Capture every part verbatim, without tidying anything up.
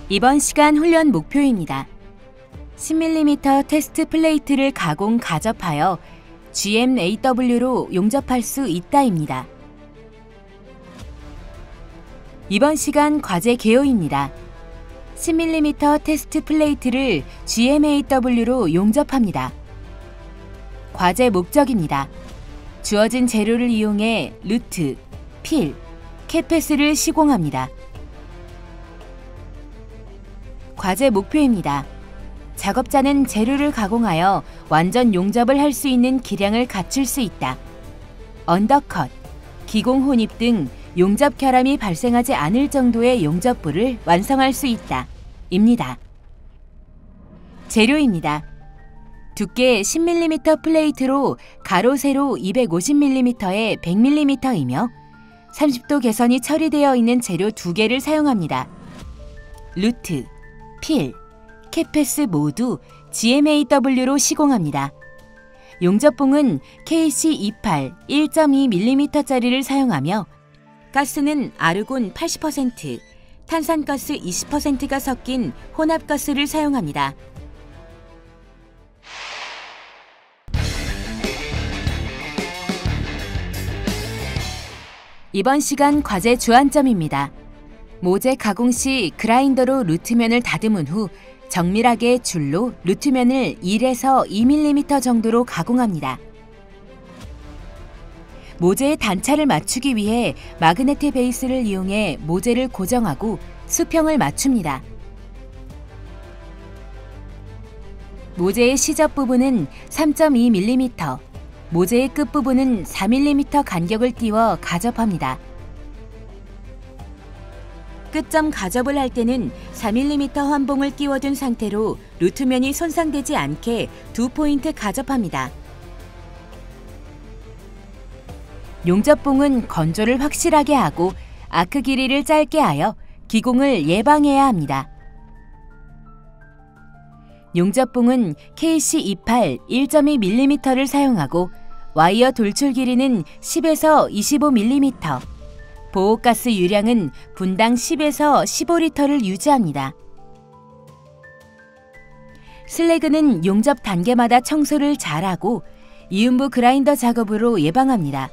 이번 시간 훈련 목표입니다. 십 밀리미터 테스트 플레이트를 가공 가접하여 지엠에이더블유로 용접할 수 있다입니다. 이번 시간 과제 개요입니다. 십 밀리미터 테스트 플레이트를 지엠에이더블유로 용접합니다. 과제 목적입니다. 주어진 재료를 이용해 루트, 필, 캣패스를 시공합니다. 과제 목표입니다. 작업자는 재료를 가공하여 완전 용접을 할 수 있는 기량을 갖출 수 있다. 언더컷, 기공 혼입 등 용접 결함이 발생하지 않을 정도의 용접부를 완성할 수 있다. 입니다. 재료입니다. 두께 십 밀리미터 플레이트로 가로 세로 이백오십 밀리미터에 백 밀리미터이며 삼십 도 개선이 처리되어 있는 재료 두 개를 사용합니다. 루트, 필, 캣패스 모두 지엠에이더블유로 시공합니다. 용접봉은 케이씨 이십팔 일 점 이 밀리미터짜리를 사용하며 가스는 아르곤 팔십 퍼센트, 탄산가스 이십 퍼센트가 섞인 혼합가스를 사용합니다. 이번 시간 과제 주안점입니다. 모재 가공 시 그라인더로 루트면을 다듬은 후 정밀하게 줄로 루트면을 일에서 이 밀리미터 정도로 가공합니다. 모재의 단차를 맞추기 위해 마그네트 베이스를 이용해 모재를 고정하고 수평을 맞춥니다. 모재의 시접 부분은 삼 점 이 밀리미터, 모재의 끝부분은 사 밀리미터 간격을 띄워 가접합니다. 끝점 가접을 할 때는 사 밀리미터 환봉을 끼워둔 상태로 루트면이 손상되지 않게 두 포인트 가접합니다. 용접봉은 건조를 확실하게 하고 아크 길이를 짧게 하여 기공을 예방해야 합니다. 용접봉은 케이씨 이십팔 일 점 이 밀리미터를 사용하고 와이어 돌출 길이는 십에서 이십오 밀리미터, 보호가스 유량은 분당 십에서 십오 리터를 유지합니다. 슬래그는 용접 단계마다 청소를 잘하고 이음부 그라인더 작업으로 예방합니다.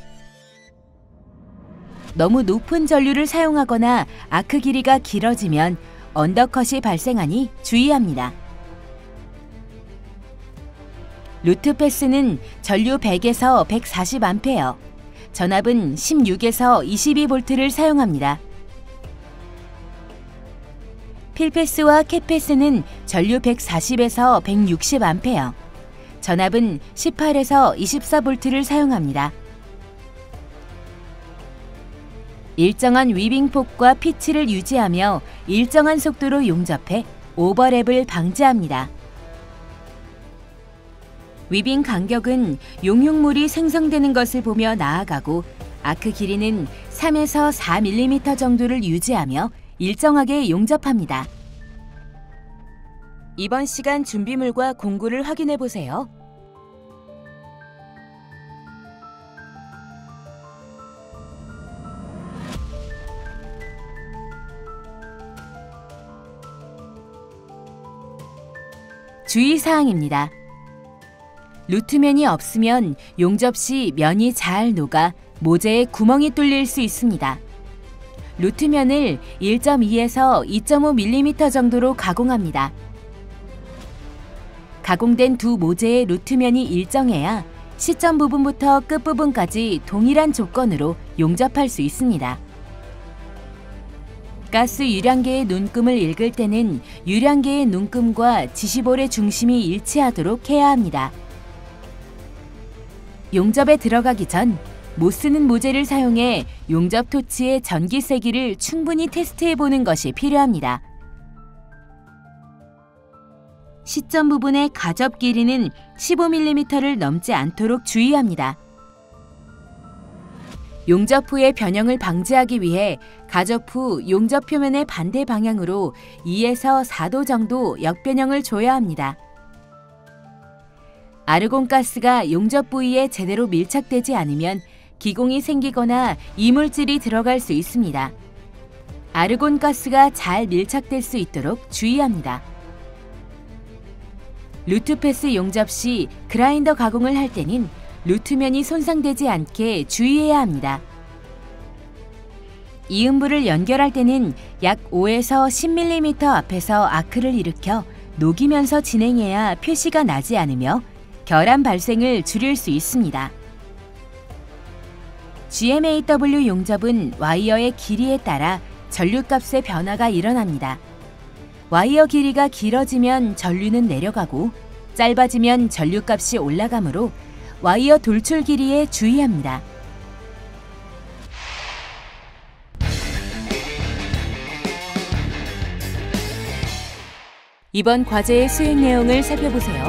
너무 높은 전류를 사용하거나 아크 길이가 길어지면 언더컷이 발생하니 주의합니다. 루트 패스는 전류 백에서 백사십 암페어, 전압은 십육에서 이십이 볼트를 사용합니다. 필패스와 캣패스는 전류 백사십에서 백육십 암페어, 전압은 십팔에서 이십사 볼트를 사용합니다. 일정한 위빙폭과 피치를 유지하며 일정한 속도로 용접해 오버랩을 방지합니다. 위빙 간격은 용융물이 생성되는 것을 보며 나아가고 아크 길이는 삼에서 사 밀리미터 정도를 유지하며 일정하게 용접합니다. 이번 시간 준비물과 공구를 확인해 보세요. 주의사항입니다. 루트면이 없으면 용접 시 면이 잘 녹아 모재에 구멍이 뚫릴 수 있습니다. 루트면을 일 점 이에서 이 점 오 밀리미터 정도로 가공합니다. 가공된 두 모재의 루트면이 일정해야 시점 부분부터 끝부분까지 동일한 조건으로 용접할 수 있습니다. 가스 유량계의 눈금을 읽을 때는 유량계의 눈금과 지시볼의 중심이 일치하도록 해야 합니다. 용접에 들어가기 전 못 쓰는 모재를 사용해 용접 토치의 전기 세기를 충분히 테스트해보는 것이 필요합니다. 시점 부분의 가접 길이는 십오 밀리미터를 넘지 않도록 주의합니다. 용접 후의 변형을 방지하기 위해 가접 후 용접 표면의 반대 방향으로 이에서 사 도 정도 역변형을 줘야 합니다. 아르곤 가스가 용접 부위에 제대로 밀착되지 않으면 기공이 생기거나 이물질이 들어갈 수 있습니다. 아르곤 가스가 잘 밀착될 수 있도록 주의합니다. 루트패스 용접 시 그라인더 가공을 할 때는 루트면이 손상되지 않게 주의해야 합니다. 이음부를 연결할 때는 약 오에서 십 밀리미터 앞에서 아크를 일으켜 녹이면서 진행해야 표시가 나지 않으며 결함 발생을 줄일 수 있습니다. 지엠에이더블유 용접은 와이어의 길이에 따라 전류값의 변화가 일어납니다. 와이어 길이가 길어지면 전류는 내려가고 짧아지면 전류값이 올라가므로 와이어 돌출 길이에 주의합니다. 이번 과제의 수행 내용을 살펴보세요.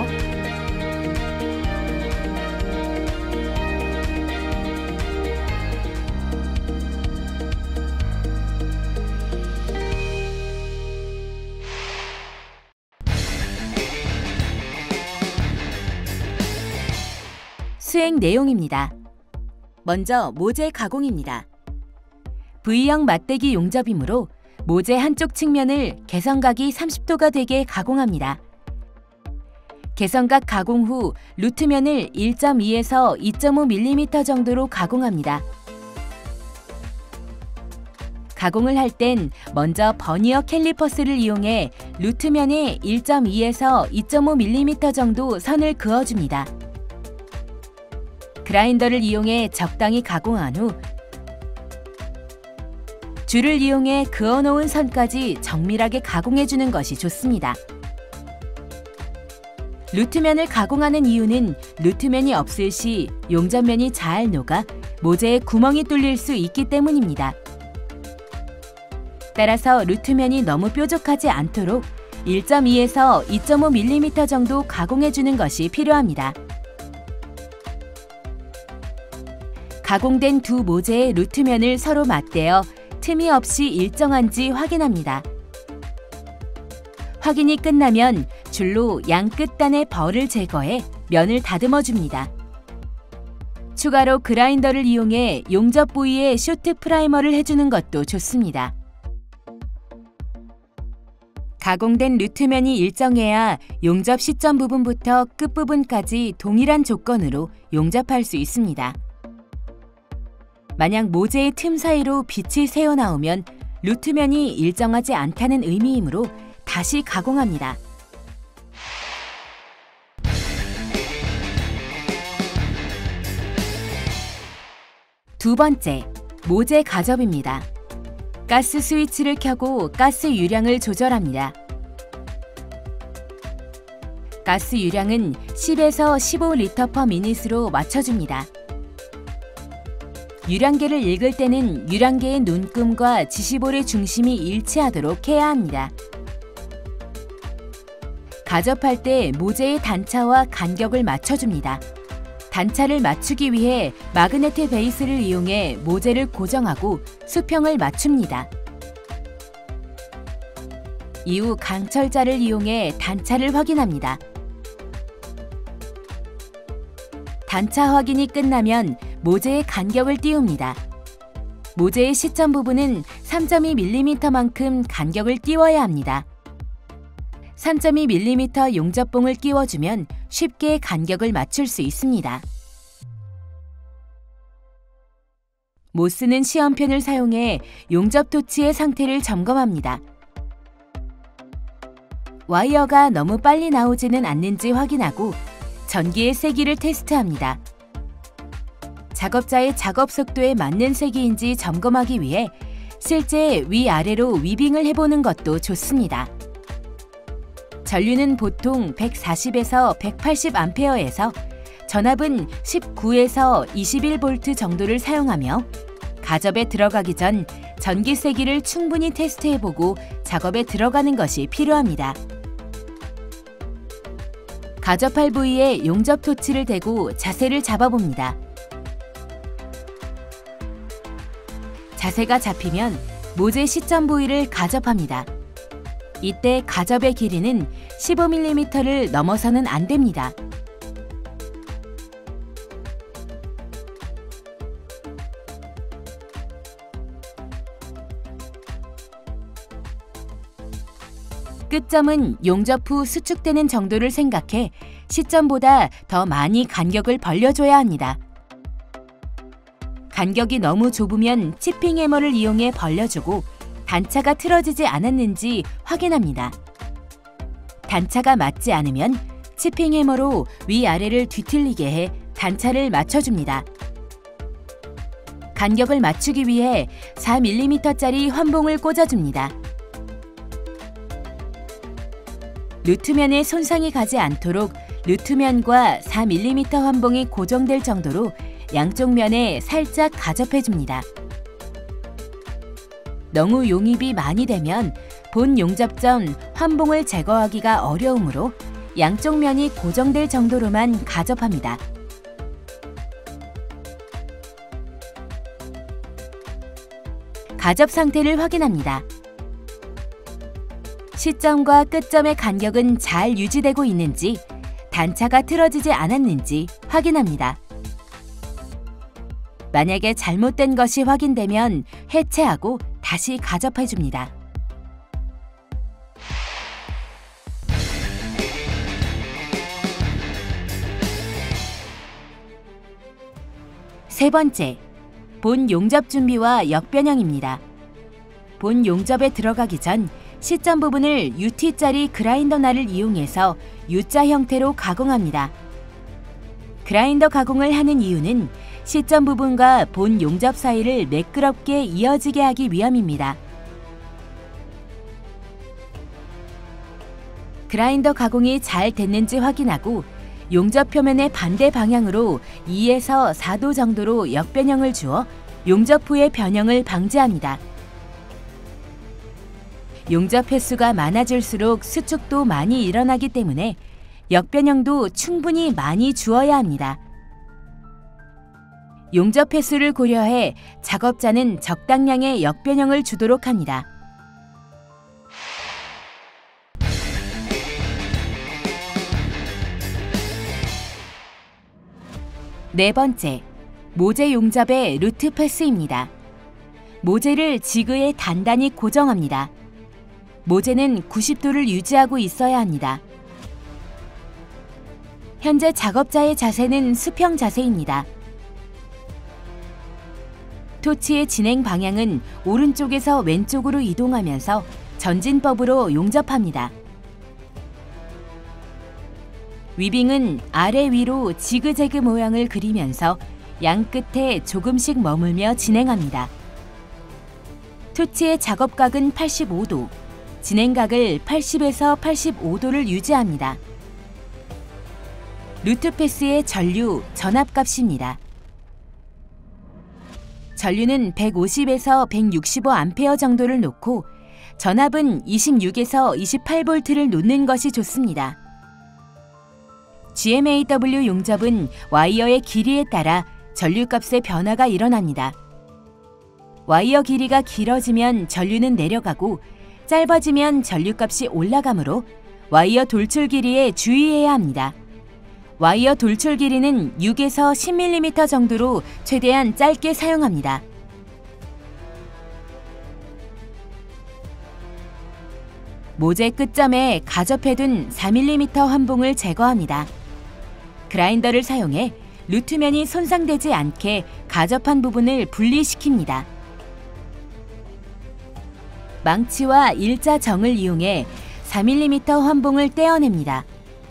수행 내용입니다. 먼저 모재 가공입니다. V형 맞대기 용접이므로 모재 한쪽 측면을 개선각이 삼십 도가 되게 가공합니다. 개선각 가공 후 루트면을 일 점 이에서 이 점 오 밀리미터 정도로 가공합니다. 가공을 할 땐 먼저 버니어 캘리퍼스를 이용해 루트면에 일 점 이에서 이 점 오 밀리미터 정도 선을 그어줍니다. 그라인더를 이용해 적당히 가공한 후 줄을 이용해 그어놓은 선까지 정밀하게 가공해주는 것이 좋습니다. 루트면을 가공하는 이유는 루트면이 없을 시 용접면이 잘 녹아 모재에 구멍이 뚫릴 수 있기 때문입니다. 따라서 루트면이 너무 뾰족하지 않도록 일 점 이에서 이 점 오 밀리미터 정도 가공해주는 것이 필요합니다. 가공된 두 모재의 루트면을 서로 맞대어 틈이 없이 일정한지 확인합니다. 확인이 끝나면 줄로 양 끝단의 벌을 제거해 면을 다듬어 줍니다. 추가로 그라인더를 이용해 용접 부위에 쇼트 프라이머를 해주는 것도 좋습니다. 가공된 루트면이 일정해야 용접 시점 부분부터 끝부분까지 동일한 조건으로 용접할 수 있습니다. 만약 모재의 틈 사이로 빛이 새어나오면 루트면이 일정하지 않다는 의미이므로 다시 가공합니다. 두 번째, 모재 가접입니다. 가스 스위치를 켜고 가스 유량을 조절합니다. 가스 유량은 십에서 십오 리터 퍼 미닛으로 맞춰줍니다. 유량계를 읽을 때는 유량계의 눈금과 지시볼의 중심이 일치하도록 해야 합니다. 가접할 때 모재의 단차와 간격을 맞춰줍니다. 단차를 맞추기 위해 마그네트 베이스를 이용해 모재를 고정하고 수평을 맞춥니다. 이후 강철자를 이용해 단차를 확인합니다. 단차 확인이 끝나면 모재의 간격을 띄웁니다. 모재의 시점 부분은 삼 점 이 밀리미터만큼 간격을 띄워야 합니다. 삼 점 이 밀리미터 용접봉을 끼워주면 쉽게 간격을 맞출 수 있습니다. 못 쓰는 시험편을 사용해 용접 토치의 상태를 점검합니다. 와이어가 너무 빨리 나오지는 않는지 확인하고 전기의 세기를 테스트합니다. 작업자의 작업 속도에 맞는 세기인지 점검하기 위해 실제 위아래로 위빙을 해보는 것도 좋습니다. 전류는 보통 백사십에서 백팔십 암페어에서 전압은 십구에서 이십일 볼트 정도를 사용하며 가접에 들어가기 전 전기 세기를 충분히 테스트해보고 작업에 들어가는 것이 필요합니다. 가접할 부위에 용접 토치를 대고 자세를 잡아봅니다. 자세가 잡히면 모재 시점 부위를 가접합니다. 이때 가접의 길이는 십오 밀리미터를 넘어서는 안 됩니다. 끝점은 용접 후 수축되는 정도를 생각해 시점보다 더 많이 간격을 벌려줘야 합니다. 간격이 너무 좁으면 치핑 해머를 이용해 벌려주고 단차가 틀어지지 않았는지 확인합니다. 단차가 맞지 않으면 치핑 해머로 위아래를 뒤틀리게 해 단차를 맞춰줍니다. 간격을 맞추기 위해 사 밀리미터짜리 환봉을 꽂아줍니다. 루트면에 손상이 가지 않도록 루트면과 사 밀리미터 환봉이 고정될 정도로 양쪽 면에 살짝 가접해줍니다. 너무 용입이 많이 되면 본 용접 전 환봉을 제거하기가 어려우므로 양쪽 면이 고정될 정도로만 가접합니다. 가접 상태를 확인합니다. 시점과 끝점의 간격은 잘 유지되고 있는지, 단차가 틀어지지 않았는지 확인합니다. 만약에 잘못된 것이 확인되면 해체하고 다시 가접해줍니다. 세 번째, 본 용접 준비와 역변형입니다. 본 용접에 들어가기 전 시점 부분을 유티짜리 그라인더 날을 이용해서 U자 형태로 가공합니다. 그라인더 가공을 하는 이유는 시점 부분과 본 용접 사이를 매끄럽게 이어지게 하기 위함입니다. 그라인더 가공이 잘 됐는지 확인하고 용접 표면의 반대 방향으로 이에서 사 도 정도로 역변형을 주어 용접 후의 변형을 방지합니다. 용접 횟수가 많아질수록 수축도 많이 일어나기 때문에 역변형도 충분히 많이 주어야 합니다. 용접 횟수를 고려해 작업자는 적당량의 역변형을 주도록 합니다. 네 번째, 모재 용접의 루트 패스입니다. 모재를 지그에 단단히 고정합니다. 모재는 구십 도를 유지하고 있어야 합니다. 현재 작업자의 자세는 수평 자세입니다. 토치의 진행 방향은 오른쪽에서 왼쪽으로 이동하면서 전진법으로 용접합니다. 위빙은 아래 위로 지그재그 모양을 그리면서 양 끝에 조금씩 머물며 진행합니다. 토치의 작업각은 팔십오 도, 진행각을 팔십에서 팔십오 도를 유지합니다. 루트 패스의 전류, 전압값입니다. 전류는 백오십에서 백육십오 암페어 정도를 놓고 전압은 이십육에서 이십팔 볼트를 놓는 것이 좋습니다. 지엠에이더블유 용접은 와이어의 길이에 따라 전류값의 변화가 일어납니다. 와이어 길이가 길어지면 전류는 내려가고 짧아지면 전류값이 올라가므로 와이어 돌출 길이에 주의해야 합니다. 와이어 돌출 길이는 육에서 십 밀리미터 정도로 최대한 짧게 사용합니다. 모재 끝점에 가접해둔 사 밀리미터 환봉을 제거합니다. 그라인더를 사용해 루트면이 손상되지 않게 가접한 부분을 분리시킵니다. 망치와 일자 정을 이용해 사 밀리미터 환봉을 떼어냅니다.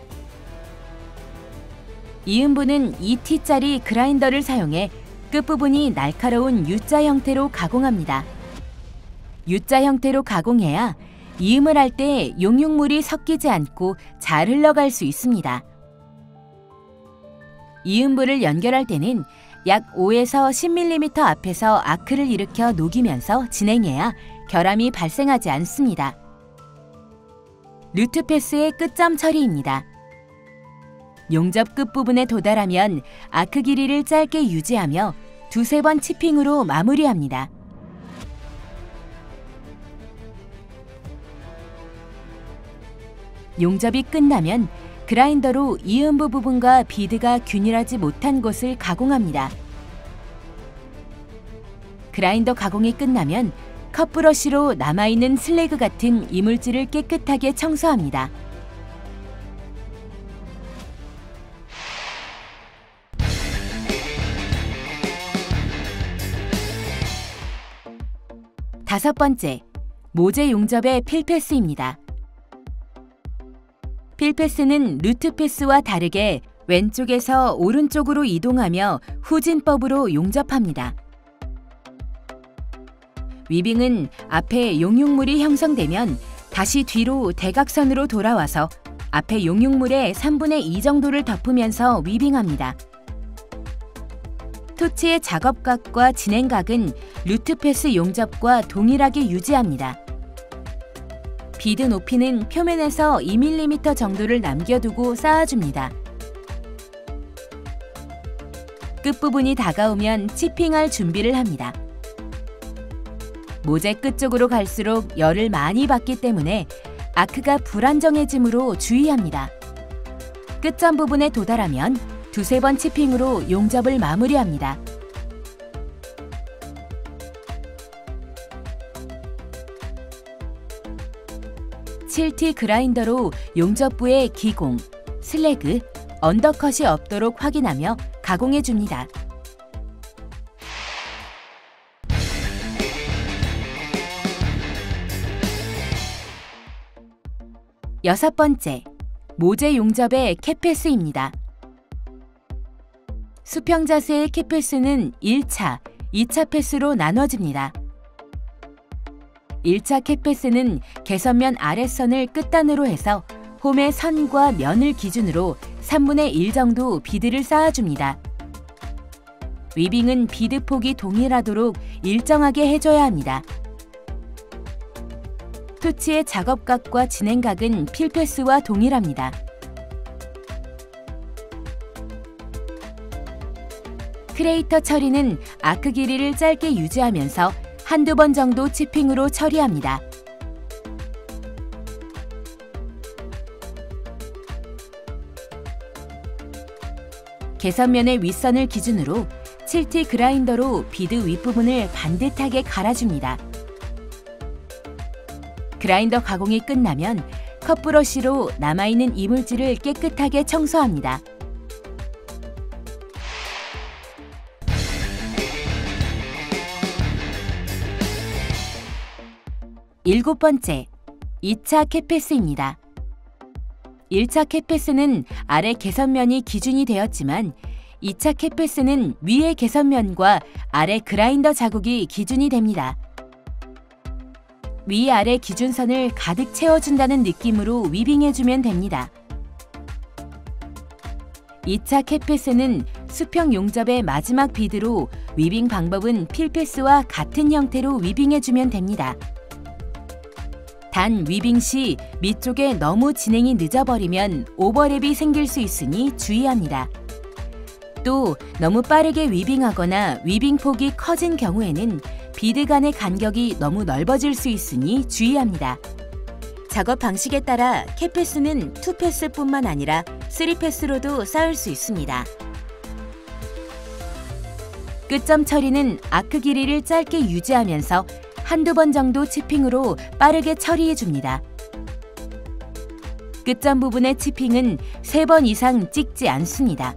이음부는 이 티짜리 그라인더를 사용해 끝부분이 날카로운 U자 형태로 가공합니다. U자 형태로 가공해야 이음을 할 때 용융물이 섞이지 않고 잘 흘러갈 수 있습니다. 이음부를 연결할 때는 약 오에서 십 밀리미터 앞에서 아크를 일으켜 녹이면서 진행해야 결함이 발생하지 않습니다. 루트 패스의 끝점 처리입니다. 용접 끝부분에 도달하면 아크 길이를 짧게 유지하며 두세 번 치핑으로 마무리합니다. 용접이 끝나면 그라인더로 이음부 부분과 비드가 균일하지 못한 곳을 가공합니다. 그라인더 가공이 끝나면 컵브러쉬로 남아있는 슬래그 같은 이물질을 깨끗하게 청소합니다. 다섯 번째, 모재 용접의 필패스입니다. 필패스는 루트패스와 다르게 왼쪽에서 오른쪽으로 이동하며 후진법으로 용접합니다. 위빙은 앞에 용융물이 형성되면 다시 뒤로 대각선으로 돌아와서 앞에 용융물의 삼분의 이 정도를 덮으면서 위빙합니다. 토치의 작업각과 진행각은 루트패스 용접과 동일하게 유지합니다. 비드 높이는 표면에서 이 밀리미터 정도를 남겨두고 쌓아줍니다. 끝부분이 다가오면 치핑할 준비를 합니다. 모재 끝쪽으로 갈수록 열을 많이 받기 때문에 아크가 불안정해지므로 주의합니다. 끝점 부분에 도달하면 두세 번 치핑으로 용접을 마무리합니다. 칠 티 그라인더로 용접부의 기공, 슬래그, 언더컷이 없도록 확인하며 가공해줍니다. 여섯 번째, 모재 용접의 캡패스입니다. 수평 자세의 캡패스는 일 차, 이 차 패스로 나눠집니다. 일 차 캡패스는 개선면 아랫선을 끝단으로 해서 홈의 선과 면을 기준으로 삼분의 일 정도 비드를 쌓아줍니다. 위빙은 비드 폭이 동일하도록 일정하게 해줘야 합니다. 토치의 작업각과 진행각은 필패스와 동일합니다. 크레이터 처리는 아크 길이를 짧게 유지하면서 한두 번 정도 치핑으로 처리합니다. 개선면의 윗선을 기준으로 칠 티 그라인더로 비드 윗부분을 반듯하게 갈아줍니다. 그라인더 가공이 끝나면 컵브러쉬로 남아있는 이물질을 깨끗하게 청소합니다. 일곱 번째, 이 차 캡패스입니다. 일 차 캡패스는 아래 개선면이 기준이 되었지만 이 차 캡패스는 위의 개선면과 아래 그라인더 자국이 기준이 됩니다. 위아래 기준선을 가득 채워준다는 느낌으로 위빙해주면 됩니다. 이 차 캡패스는 수평 용접의 마지막 비드로 위빙 방법은 필패스와 같은 형태로 위빙해주면 됩니다. 단 위빙 시 밑쪽에 너무 진행이 늦어버리면 오버랩이 생길 수 있으니 주의합니다. 또 너무 빠르게 위빙하거나 위빙 폭이 커진 경우에는 비드 간의 간격이 너무 넓어질 수 있으니 주의합니다. 작업 방식에 따라 캡패스는 이 패스뿐만 아니라 삼 패스로도 쌓을 수 있습니다. 끝점 처리는 아크 길이를 짧게 유지하면서 한두 번 정도 치핑으로 빠르게 처리해줍니다. 끝점 부분의 치핑은 세 번 이상 찍지 않습니다.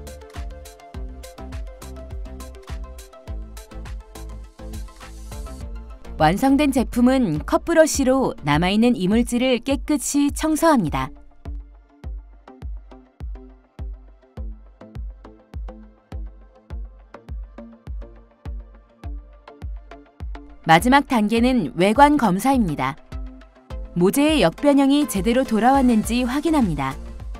완성된 제품은 컵브러쉬로 남아있는 이물질을 깨끗이 청소합니다. 마지막 단계는 외관 검사입니다. 모재의 역변형이 제대로 돌아왔는지 확인합니다.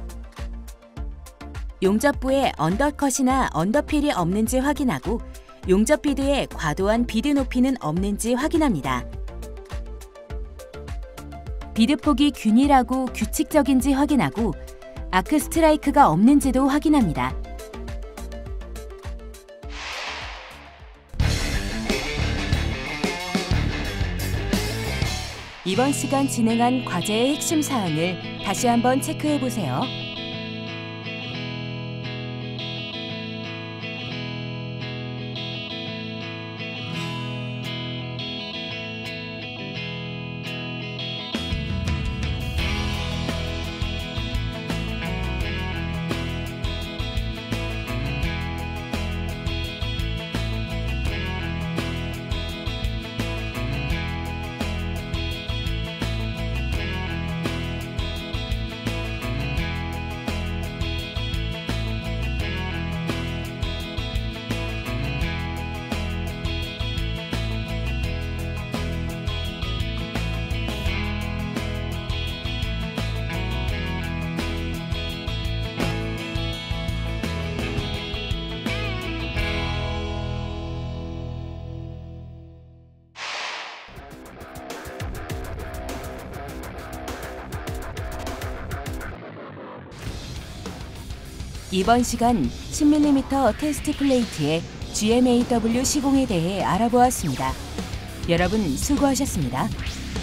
용접부에 언더컷이나 언더필이 없는지 확인하고 용접 비드에 과도한 비드 높이는 없는지 확인합니다. 비드 폭이 균일하고 규칙적인지 확인하고 아크 스트라이크가 없는지도 확인합니다. 이번 시간 진행한 과제의 핵심 사항을 다시 한번 체크해 보세요. 이번 시간 십 밀리미터 테스트 플레이트의 지엠에이더블유 시공에 대해 알아보았습니다. 여러분 수고하셨습니다.